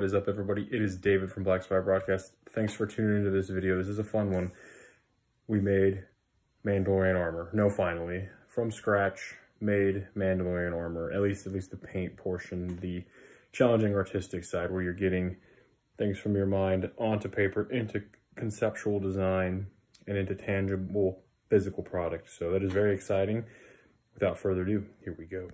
is up, everybody? It is David from BLACKSPIRE Broadcast. Thanks for tuning into this video. This is a fun one. We made Mandalorian armor. No, finally. From scratch, made Mandalorian armor. At least the paint portion, the challenging artistic side where you're getting things from your mind onto paper, into conceptual design, and into tangible physical product. So that is very exciting. Without further ado, here we go.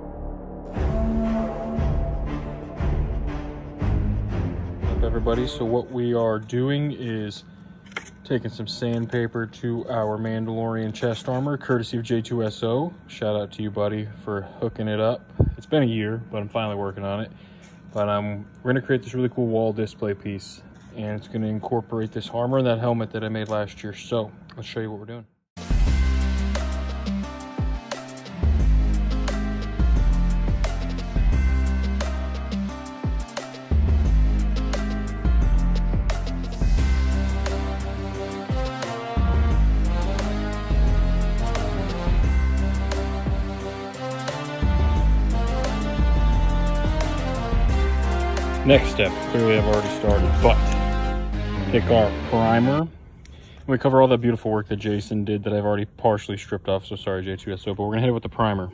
Everybody, so what we are doing is taking some sandpaper to our Mandalorian chest armor, courtesy of J2SO. Shout out to you, buddy, for hooking it up. It's been a year, but I'm finally working on it. But we're gonna create this really cool wall display piece, and it's gonna incorporate this armor and that helmet that I made last year. So let's show you what we're doing. Next step, clearly I've already started, but pick our primer. We cover all that beautiful work that Jason did that I've already partially stripped off, so sorry J2SO, but we're gonna hit it with the primer.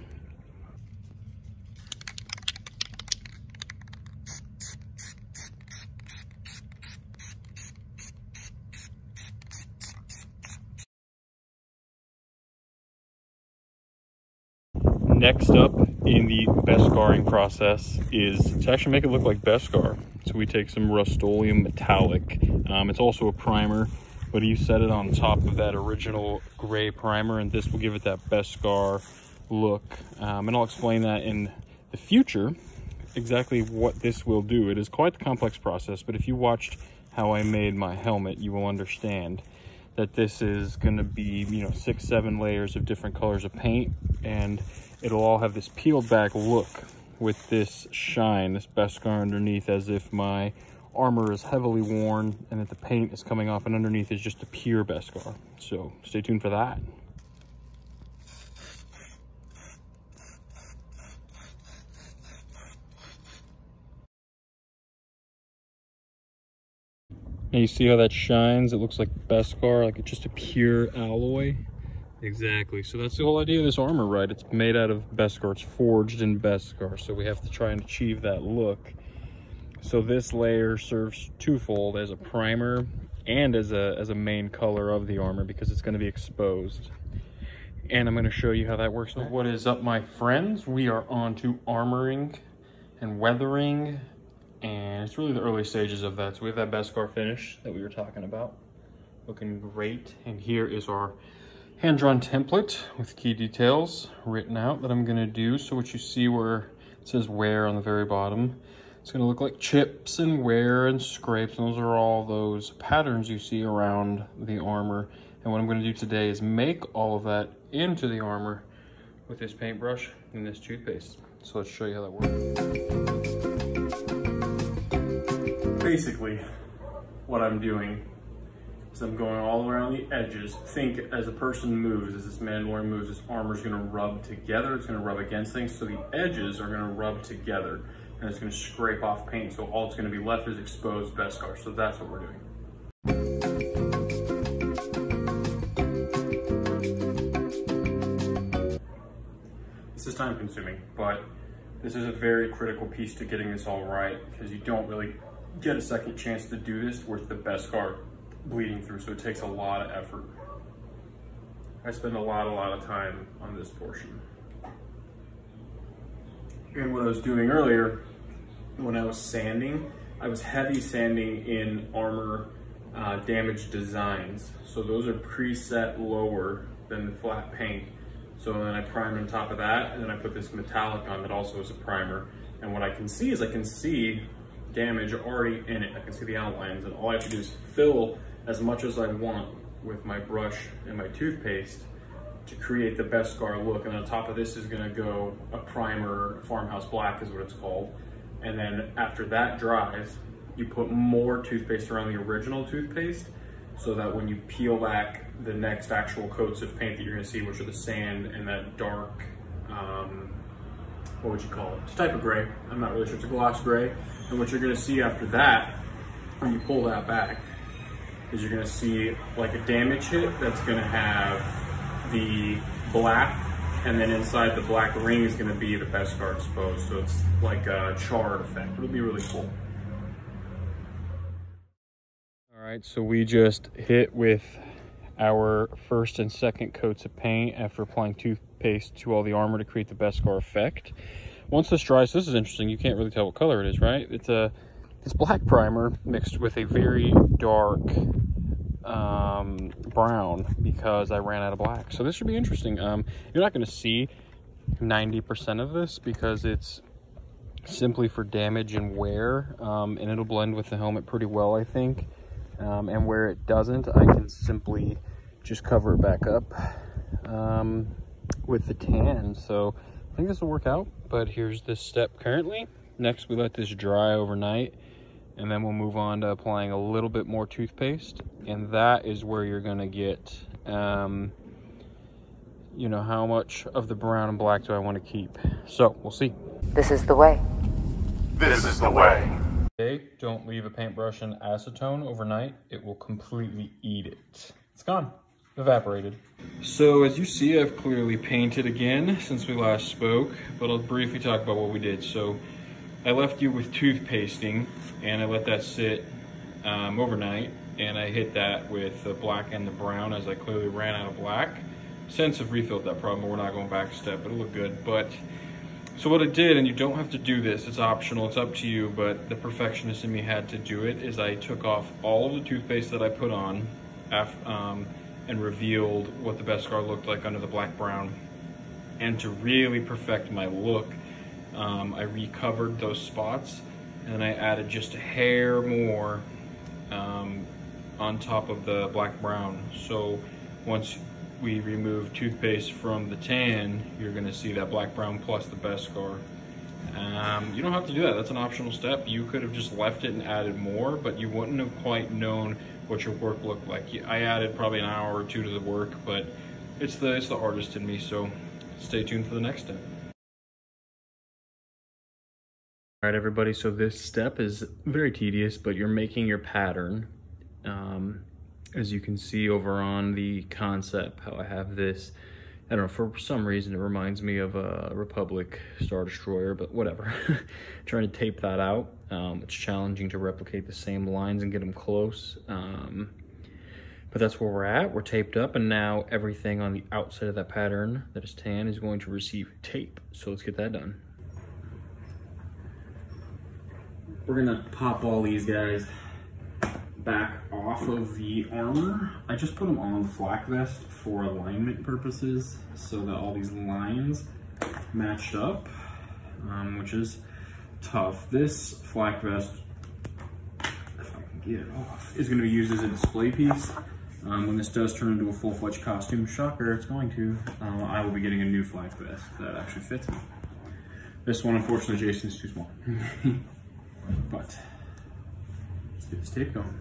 Next up in the Beskar process is to actually make it look like Beskar. So we take some Rust-Oleum metallic. It's also a primer, but you set it on top of that original gray primer, and this will give it that Beskar look. And I'll explain that in the future, exactly what this will do. It is quite the complex process, but if you watched how I made my helmet, you will understand that this is going to be, 6-7 layers of different colors of paint, and it'll all have this peeled back look with this shine, this Beskar underneath, as if my armor is heavily worn and that the paint is coming off, and underneath is just a pure Beskar. So stay tuned for that. Now you see how that shines? It looks like Beskar, like it's just a pure alloy. Exactly, so that's the whole idea of this armor, right? It's made out of Beskar, it's forged in Beskar, so we have to try and achieve that look. So this layer serves twofold, as a primer and as a main color of the armor, because it's going to be exposed. And I'm going to show you how that works. So what is up, my friends? We are on to armoring and weathering, and it's really the early stages of that. So we have that Beskar finish that we were talking about, looking great. And here is our hand-drawn template with key details written out that I'm gonna do. So what you see where it says wear on the very bottom, it's gonna look like chips and wear and scrapes, and those are all those patterns you see around the armor. And what I'm gonna do today is make all of that into the armor with this paintbrush and this toothpaste. So let's show you how that works. Basically, what I'm doing, so I'm going all around the edges. Think as a person moves, as this Mandalorian moves, this armor's gonna rub together, it's gonna rub against things, so the edges are gonna rub together, and it's gonna scrape off paint, so all it's gonna be left is exposed Beskar. So that's what we're doing. This is time consuming, but this is a very critical piece to getting this all right, because you don't really get a second chance to do this with the Beskar bleeding through, so it takes a lot of effort. I spend a lot of time on this portion. And what I was doing earlier, when I was sanding, I was heavy sanding in armor damage designs. So those are preset lower than the flat paint. So then I primed on top of that, and then I put this metallic on that also is a primer. And what I can see is I can see damage already in it. I can see the outlines, and all I have to do is fill as much as I want with my brush and my toothpaste to create the Beskar look. And on top of this is gonna go a primer, Farmhouse Black is what it's called. And then after that dries, you put more toothpaste around the original toothpaste, so that when you peel back the next actual coats of paint that you're gonna see, which are the sand and that dark, what would you call it? It's a type of gray. I'm not really sure, it's a gloss gray. And what you're gonna see after that, when you pull that back, is you're gonna see like a damage hit that's gonna have the black, and then inside the black ring is gonna be the Beskar exposed. So it's like a charred effect. It'll be really cool. All right, so we just hit with our first and second coats of paint after applying toothpaste to all the armor to create the Beskar effect. Once this dries, this is interesting. You can't really tell what color it is, right? It's black primer mixed with a very dark brown because I ran out of black. So this should be interesting. You're not going to see 90% of this because it's simply for damage and wear, and it'll blend with the helmet pretty well, I think. And where it doesn't, I can simply just cover it back up with the tan. So I think this will work out, but here's this step currently. Next, we let this dry overnight, and then we'll move on to applying a little bit more toothpaste. And that is where you're gonna get, you know, how much of the brown and black do I wanna keep? So we'll see. This is the way. This is the way. Okay, don't leave a paintbrush in acetone overnight. It will completely eat it. It's gone, evaporated. So as you see, I've clearly painted again since we last spoke, but I'll briefly talk about what we did. So I left you with toothpasting, and I let that sit overnight, and I hit that with the black and the brown as I clearly ran out of black. Since I've refilled that problem, but we're not going back a step, it'll look good. But so what I did, and you don't have to do this, it's optional, it's up to you, but the perfectionist in me had to do it, is I took off all of the toothpaste that I put on and revealed what the Beskar looked like under the black brown. And to really perfect my look, I recovered those spots, and I added just a hair more on top of the black brown. So once we remove toothpaste from the tan, you're gonna see that black brown plus the Beskar. You don't have to do that, that's an optional step. You could have just left it and added more, but you wouldn't have quite known what your work looked like. I added probably an hour or two to the work, but it's the artist in me, so stay tuned for the next step. All right, everybody, so this step is very tedious, but you're making your pattern. As you can see over on the concept, how I have this, I don't know, for some reason it reminds me of a Republic Star Destroyer, but whatever. Trying to tape that out. It's challenging to replicate the same lines and get them close. But that's where we're at. We're taped up, and now everything on the outside of that pattern that is tan is going to receive tape. So let's get that done. We're gonna pop all these guys back off of the armor. I just put them on the flak vest for alignment purposes so that all these lines matched up, which is tough. This flak vest, if I can get it off, is going to be used as a display piece. When this does turn into a full-fledged costume, shocker, it's going to, I will be getting a new flak vest that actually fits me. This one, unfortunately, Jason's too small. But let's get this tape going.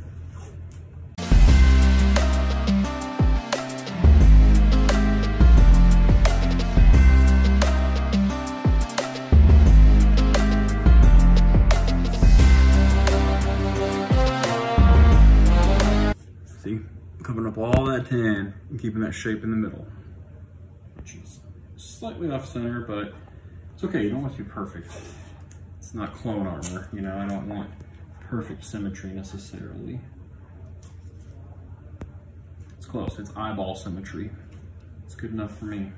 See, covering up all that tan and keeping that shape in the middle, which is slightly off center, but it's okay. You don't want to be perfect. It's not clone armor, you know, I don't want perfect symmetry necessarily. It's close, it's eyeball symmetry. It's good enough for me.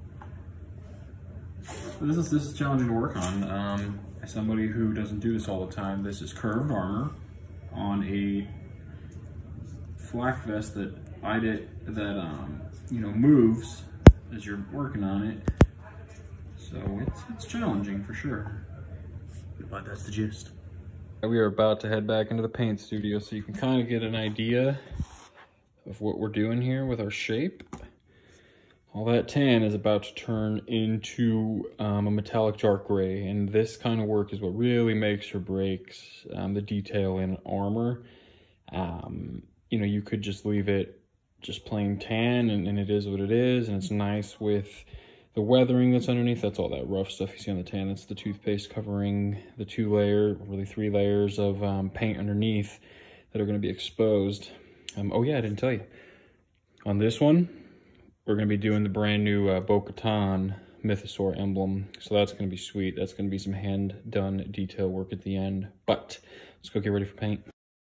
But this is challenging to work on. As somebody who doesn't do this all the time, this is curved armor on a flak vest that you know, moves as you're working on it. So it's challenging for sure. But that's the gist. We are about to head back into the paint studio so you can kind of get an idea of what we're doing here with our shape. All that tan is about to turn into a metallic dark gray, and this kind of work is what really makes or breaks the detail in armor. You know, you could just leave it just plain tan, and it is what it is, and it's nice with the weathering that's underneath, that's all that rough stuff you see on the tan. That's the toothpaste covering the 3 layers of paint underneath that are going to be exposed. Oh yeah, I didn't tell you. On this one, we're going to be doing the brand new Bo-Katan Mythosaur emblem. So that's going to be sweet. That's going to be some hand-done detail work at the end. But let's go get ready for paint.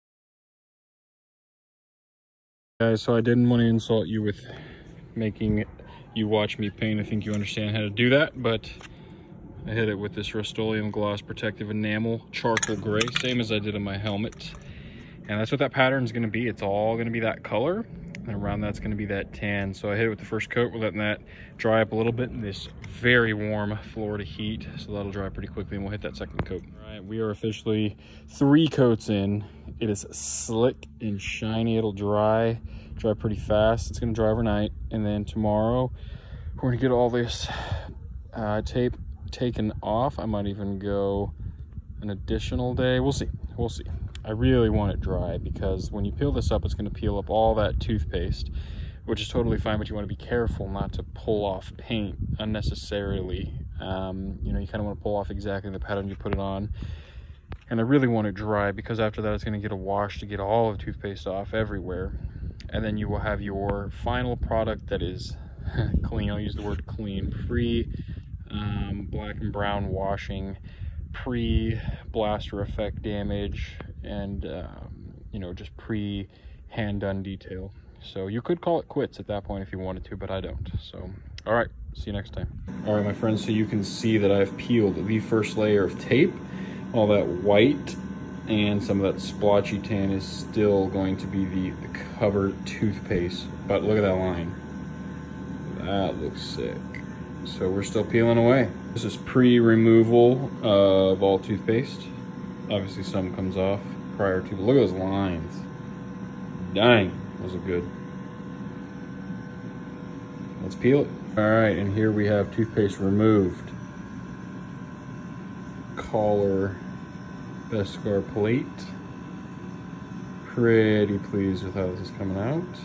Guys, so I didn't want to insult you with making you watch me paint. I think you understand how to do that, but I hit it with this Rust-Oleum Gloss Protective Enamel Charcoal Gray, same as I did on my helmet. And that's what that pattern is going to be. It's all going to be that color, and around that's going to be that tan. So I hit it with the first coat. We're letting that dry up a little bit in this very warm Florida heat, so that'll dry pretty quickly, and we'll hit that second coat. All right, we are officially 3 coats in. It is slick and shiny. It'll dry pretty fast. It's going to dry overnight, and then tomorrow we're going to get all this tape taken off. I might even go an additional day. We'll see. I really want it dry, because when you peel this up, it's going to peel up all that toothpaste, which is totally fine, but you want to be careful not to pull off paint unnecessarily. You know, you kind of want to pull off exactly the pattern you put it on. And I really want it dry, because after that it's going to get a wash to get all of the toothpaste off everywhere. And then you will have your final product that is clean. I'll use the word clean. Black and brown washing, pre-blaster effect damage, and you know, just pre-hand done detail. So you could call it quits at that point if you wanted to, but I don't. So, all right, see you next time. All right, my friends, so you can see that I've peeled the first layer of tape. All that white and some of that splotchy tan is still going to be the covered toothpaste. But look at that line. That looks sick. So we're still peeling away. This is pre-removal of all toothpaste. Obviously some comes off prior to, but look at those lines. Dang, those are good. Let's peel it. All right, and here we have toothpaste removed. Collar Beskar plate. Pretty pleased with how this is coming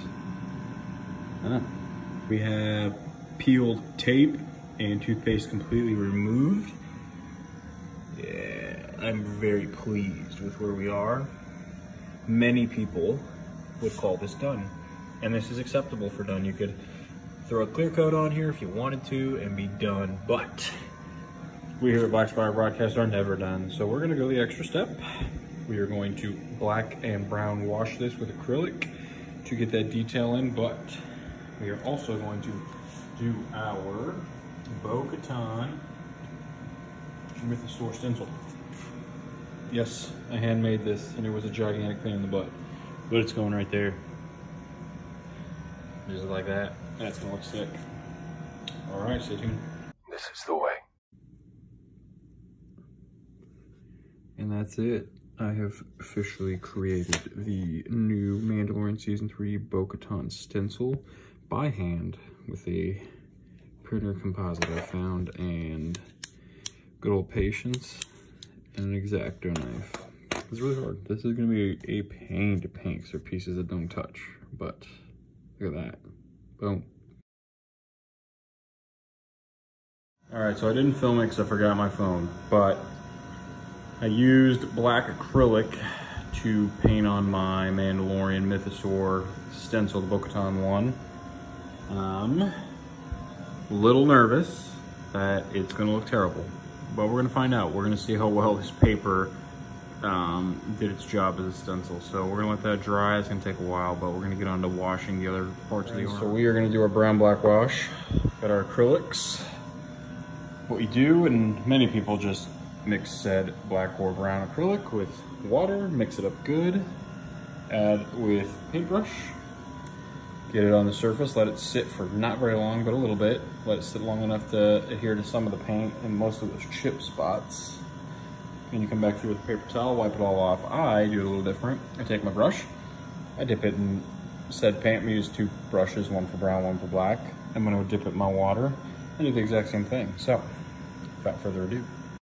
out. We have peeled tape and toothpaste completely removed. Yeah, I'm very pleased with where we are. Many people would call this done, and this is acceptable for done. You could throw a clear coat on here if you wanted to and be done, but we here at BLACKSPIRE Broadcast are never done, so we're going to go the extra step. We are going to black and brown wash this with acrylic to get that detail in, but we are also going to do our Bo-Katan Mythosaur stencil. Yes, I handmade this, and it was a gigantic pain in the butt, but it's going right there. Just like that. That's gonna look sick. All right, stay tuned. This is the way. And that's it. I have officially created the new Mandalorian Season 3 Bo-Katan stencil by hand with a printer composite I found and good old patience and an X-Acto knife. It's really hard. This is going to be a pain to paint because there are pieces that don't touch, but look at that. Boom. All right, so I didn't film it because I forgot my phone, but I used black acrylic to paint on my Mandalorian Mythosaur stencil, the Bo-Katan one. A little nervous that it's gonna look terrible, but we're gonna find out. We're gonna see how well this paper did its job as a stencil. So we're gonna let that dry. It's gonna take a while, but we're gonna get on to washing the other parts of the armor. So we are gonna do our brown-black wash. Got our acrylics. What we do, and many people just mix said black or brown acrylic with water, mix it up good, add with paintbrush, get it on the surface, let it sit for not very long, but a little bit. Let it sit long enough to adhere to some of the paint and most of those chip spots. And you come back through with a paper towel, wipe it all off. I do it a little different. I take my brush, I dip it in said paint. We use 2 brushes, one for brown, one for black. I'm gonna dip it in my water and do the exact same thing. So, without further ado.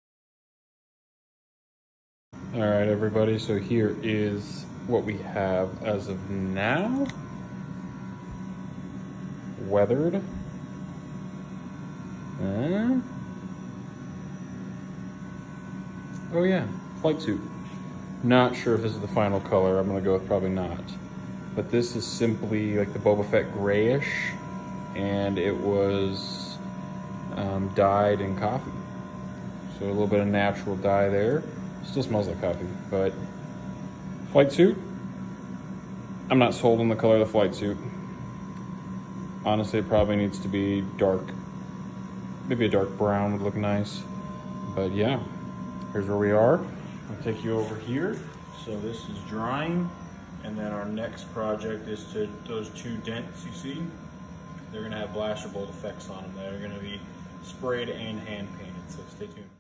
All right, everybody, so here is what we have as of now. Weathered. Oh yeah, flight suit. Not sure if this is the final color. I'm gonna go with probably not. But this is simply like the Boba Fett grayish, and it was dyed in coffee. So a little bit of natural dye there. Still smells like coffee, but flight suit. I'm not sold on the color of the flight suit. Honestly, it probably needs to be dark. Maybe a dark brown would look nice. But yeah, here's where we are. I'll take you over here. So this is drying, and then our next project is to those two dents you see. They're gonna have blaster bolt effects on them. They're gonna be sprayed and hand painted, so stay tuned.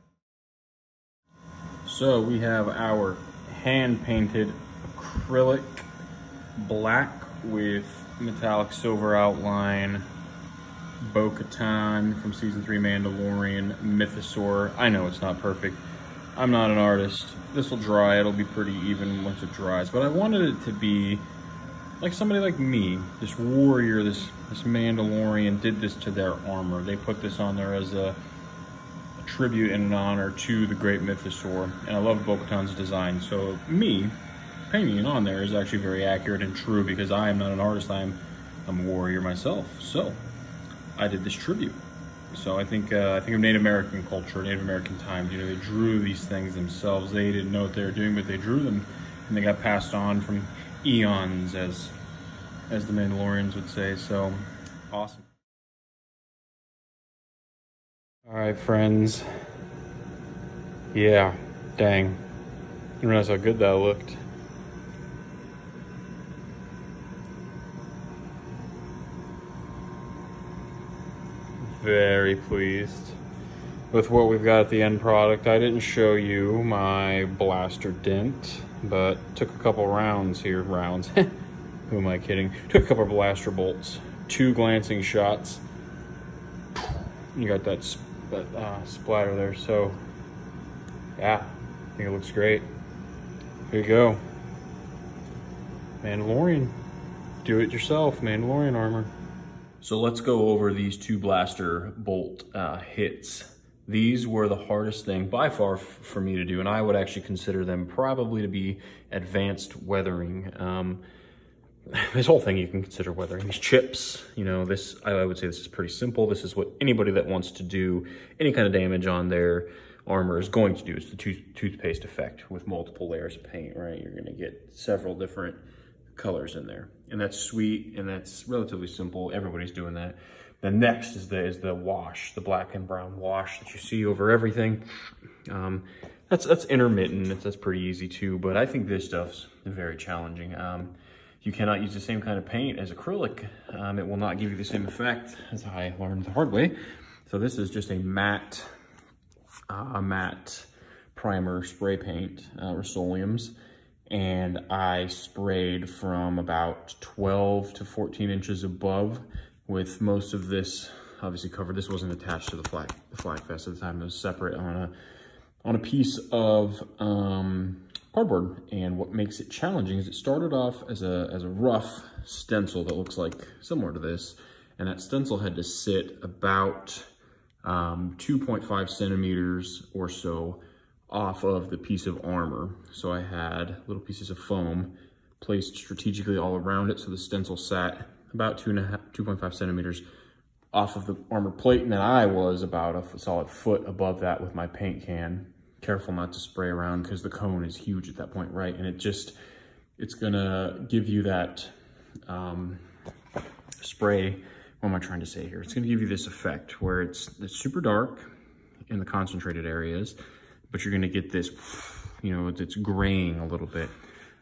So we have our hand painted acrylic black with metallic silver outline Bo-Katan from season 3 Mandalorian Mythosaur. I know it's not perfect. I'm not an artist. This will dry, it'll be pretty even once it dries, but I wanted it to be like somebody like me, this warrior, this Mandalorian did this to their armor. They put this on there as a tribute and an honor to the great Mythosaur, and I love Bo-Katan's design, so me painting it on there is actually very accurate and true because I am not an artist, I'm a warrior myself. So I did this tribute. So I think of Native American culture, Native American times, you know, they drew these things themselves. They didn't know what they were doing, but they drew them, and they got passed on from eons, as the Mandalorians would say. So awesome. All right, friends. Yeah, dang. Didn't realize how good that looked. Very pleased with what we've got at the end product. I didn't show you my blaster dent, but took a couple rounds here. Rounds. Who am I kidding? Took a couple of blaster bolts, 2 glancing shots. You got that splatter there. So yeah, I think it looks great. Here you go. Mandalorian. Do it yourself, Mandalorian armor. So let's go over these 2 blaster bolt hits. These were the hardest thing by far for me to do, and I would actually consider them probably to be advanced weathering. This whole thing you can consider weathering. These chips, you know, this, I would say this is pretty simple. This is what anybody that wants to do any kind of damage on their armor is going to do. It's the toothpaste effect with multiple layers of paint, right? You're gonna get several different colors in there, and that's sweet, and that's relatively simple. Everybody's doing that. The next is the wash, the black and brown wash that you see over everything. That's intermittent. That's pretty easy too, but I think this stuff's very challenging. You cannot use the same kind of paint as acrylic. It will not give you the same effect, as I learned the hard way. So this is just a matte primer spray paint, Rust-Oleum's. And I sprayed from about 12 to 14 inches above, with most of this obviously covered. This wasn't attached to the flag vest at the time. It was separate on a piece of cardboard. And what makes it challenging is it started off as a rough stencil that looks like similar to this, and that stencil had to sit about 2.5 centimeters or so off of the piece of armor. So I had little pieces of foam placed strategically all around it, so the stencil sat about 2.5 centimeters off of the armor plate, and then I was about a solid foot above that with my paint can. Careful not to spray around because the cone is huge at that point, right? And it's gonna give you that spray, what am I trying to say here? It's gonna give you this effect where it's super dark in the concentrated areas, but you're gonna get this, you know, it's graying a little bit.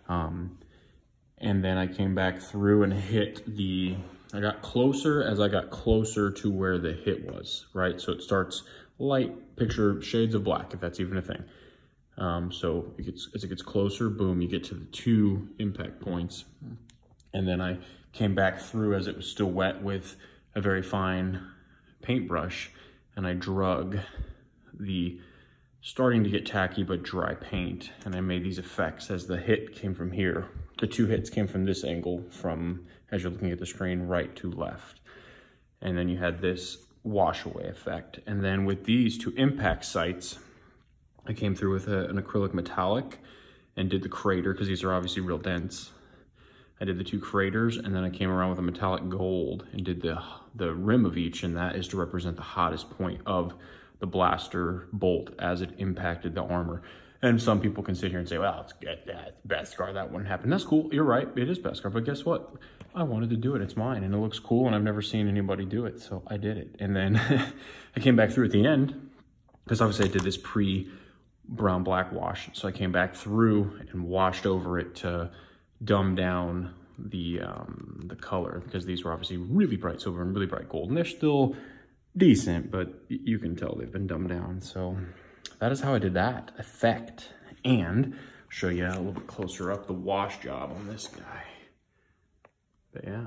And then I came back through and hit I got closer as I got closer to where the hit was, right? So it starts light, picture shades of black, if that's even a thing. So as it gets closer, boom, you get to the 2 impact points. And then I came back through as it was still wet with a very fine paintbrush, and I drug the starting to get tacky but dry paint, and I made these effects as the hit came from here. The 2 hits came from this angle, from, as you're looking at the screen, right to left. And then you had this wash away effect. And then with these two impact sights, I came through with an acrylic metallic and did the crater, because these are obviously real dense. I did the two craters, and then I came around with a metallic gold and did the rim of each, and that is to represent the hottest point of the blaster bolt as it impacted the armor. And some people can sit here and say, well, it's Beskar, that wouldn't happen. That's cool, you're right, it is Beskar, but guess what? I wanted to do it, it's mine, and it looks cool, and I've never seen anybody do it, so I did it. And then I came back through at the end, because obviously I did this pre-brown black wash, so I came back through and washed over it to dumb down the color, because these were obviously really bright silver and really bright gold, and they're still decent, but you can tell they've been dumbed down. So that is how I did that effect. And I'll show you a little bit closer up the wash job on this guy. But yeah,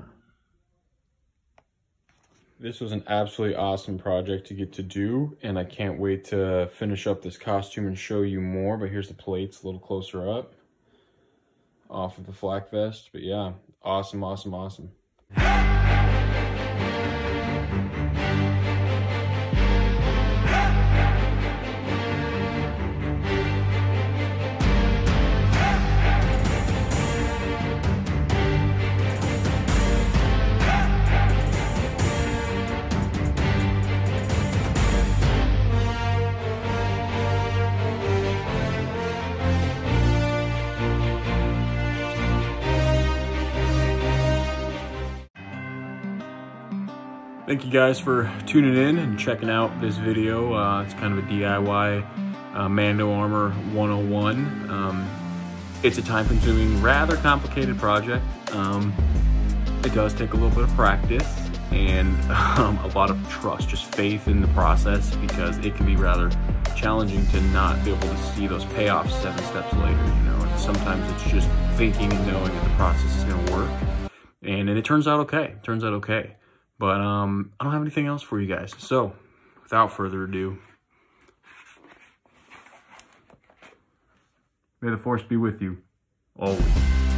this was an absolutely awesome project to get to do, and I can't wait to finish up this costume and show you more. But here's the plates a little closer up off of the flak vest. But yeah, awesome, awesome, awesome. Thank you guys for tuning in and checking out this video. It's kind of a DIY Mando Armor 101. It's a time-consuming, rather complicated project. It does take a little bit of practice and a lot of trust, just faith in the process, because it can be rather challenging to not be able to see those payoffs 7 steps later, you know. And sometimes it's just thinking and knowing that the process is gonna work. And it turns out okay, But I don't have anything else for you guys. So without further ado, may the force be with you always.